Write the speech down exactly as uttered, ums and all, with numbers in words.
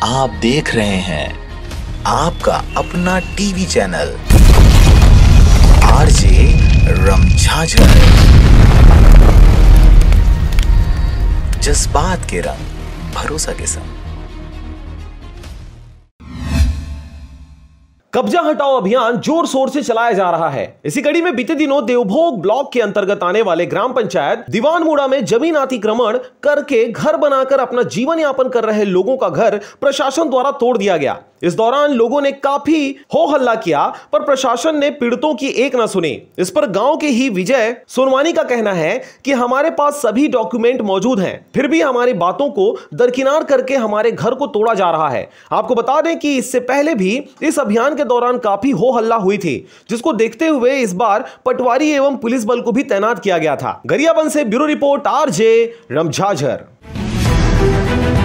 आप देख रहे हैं आपका अपना टीवी चैनल आरजे रमझाझर। जज्बात के रंग, भरोसा के संग। कब्जा हटाओ अभियान जोर शोर से चलाया जा रहा है। इसी कड़ी में बीते दिनों देवभोग ब्लॉक के अंतर्गत आने वाले ग्राम पंचायत दीवानमुड़ा में जमीन अतिक्रमण करके घर बनाकर अपना जीवन यापन कर रहे लोगों का घर प्रशासन द्वारा तोड़ दिया गया। इस दौरान लोगों ने काफी हो हल्ला किया, पर प्रशासन ने पीड़ितों की एक न सुनी। इस पर गांव के ही विजय सोनवानी का कहना है कि हमारे पास सभी डॉक्यूमेंट मौजूद हैं, फिर भी हमारी बातों को दरकिनार करके हमारे घर को तोड़ा जा रहा है। आपको बता दें कि इससे पहले भी इस अभियान के दौरान काफी हो हल्ला हुई थी, जिसको देखते हुए इस बार पटवारी एवं पुलिस बल को भी तैनात किया गया था। गरियाबंद से ब्यूरो रिपोर्ट आरजे रमझाझर।